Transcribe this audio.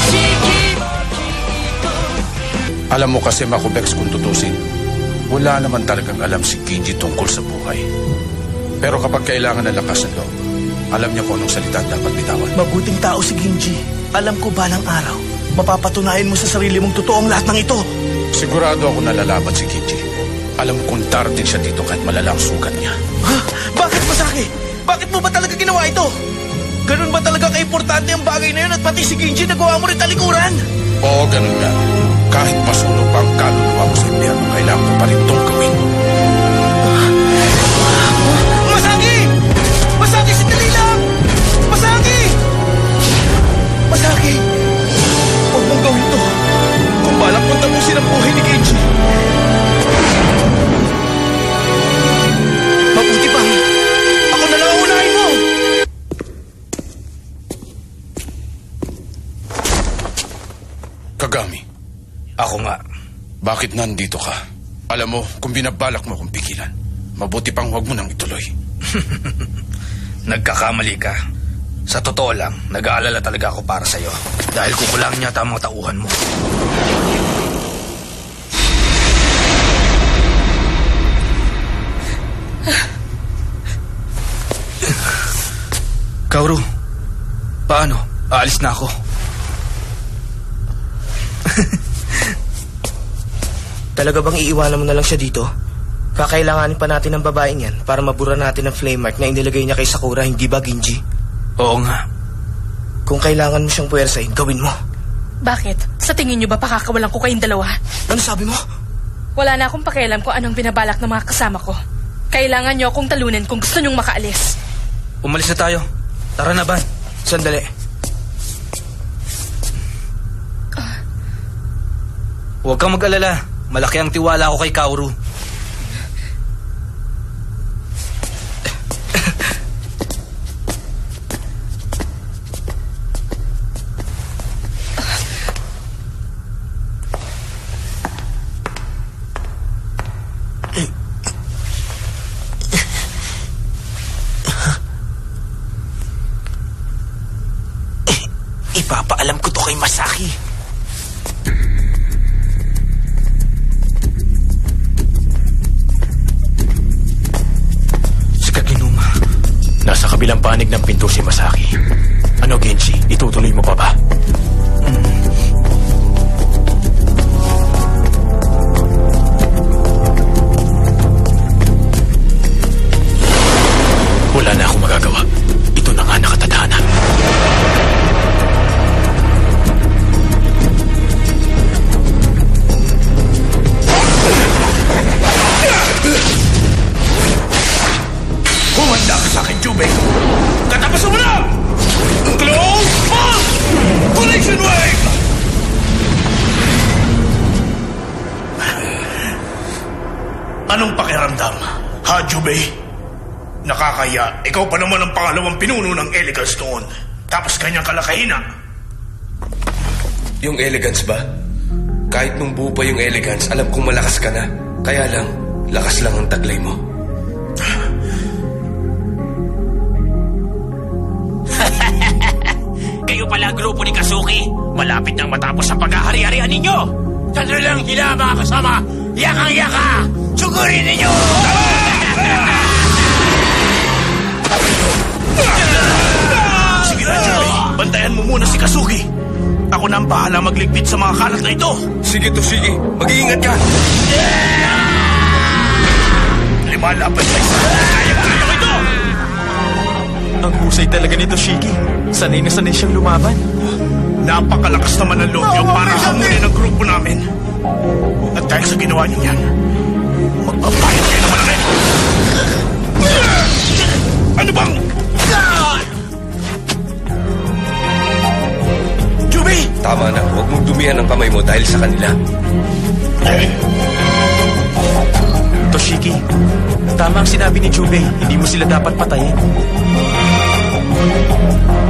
Alam mo kasi, Makubex, kung tutusin, wala naman talagang alam si Kinji tungkol sa buhay. Pero kapag kailangan ng lakas ng loob, alam niya kung anong salita dapat bitawan. Mabuting tao si Kinji. Alam ko balang araw, mapapatunayan mo sa sarili mong totoo ang lahat ng ito. Sigurado ako nalalaban si Kinji. Alam kong darating siya dito kahit malala ang sugat niya. Ha? Bakit, Masaki? Bakit mo ba talaga ginawa ito? Ganun ba talaga kaimportante ang bagay na yun at pati si Kinji nagawa mo rin talikuran? Oo, ganun nga. Kahit pasunog pa ang kaluluwa mo sa impyerno, kailangan ko pa rin itong gawin. Masaki! Masaki, sandali lang! Masaki! Masaki! Huwag mong gawin to. Kung balak mong tapusin ang buhay ni Kinji. Mabuti pa. Ako na lang ang unahin mo! Kagami. Ako nga. Bakit nandito ka? Alam mo, kung binabalak mo akong pigilan, mabuti pang huwag mo nang ituloy. Nagkakamali ka. Sa totoo lang, nag-aalala talaga ako para sa'yo. Dahil kukulangin yata ang mga tauhan mo. Kaoru, paano? Aalis na ako. Talaga bang iiwanan mo na lang siya dito? Kakailanganin pa natin ng babaeng yan para mabura natin ang flame mark na inilagay niya kay Sakura, hindi ba, Ginji? Oo nga. Kung kailangan mo siyang puwersahin, gawin mo. Bakit? Sa tingin niyo ba pakakawalan ko kayong dalawa? Ano sabi mo? Wala na akong pakialam kung anong binabalak ng mga kasama ko. Kailangan niyo akong talunin kung gusto niyong makaalis. Umalis na tayo. Tara na, Ban. Sandali. Huwag kang mag-alala. Malaki ang tiwala ko kay Kaoru. Ipapaalam ko to kay Masaki. Nasa kabilang panig ng pinto si Masaki. Ano, Genji? Itutuloy mo pa ba? Wala na akong magagawa. Ito na nga nakatadhana. Humanda ka sa akin, Jubei! Katapasan mo na! Close Bolt! Collision Wave! Anong pakiramdam, ha, Jubei? Nakakaya, ikaw pa naman ang pangalawang pinuno ng Elegance noon. Tapos kanyang kalakahina. Yung Elegance ba? Kahit nung buo pa yung Elegance, alam kong malakas ka na. Kaya lang, lakas lang ang taglay mo. Kayo pala grupo ni Kazuki. Malapit nang matapos ang paghahari-harian ninyo. Sandali lang sila, mga kasama. Yakang-yaka! Sugurin ninyo! Sige na, Jubei. Bantayan mo muna si Kazuki. Ako na ang bahala magligpit sa mga kalat na ito. Sige to, sige. Mag-iingat ka. Lumalaban sa isa. Kaya-kaya ko ito! Ang husay talaga nito, Shiki. Sanay na sanay siyang lumaban. Napakalakas naman ang loob niyo para hamunin ang grupo namin. At dahil sa ginawa niyo yan, magbabayad kayo naman namin. Ano bang? Jubei! Tama na. Huwag mong dumihan ang kamay mo dahil sa kanila. Toshiki, tama ang sinabi ni Jubei. Hindi mo sila dapat patayin.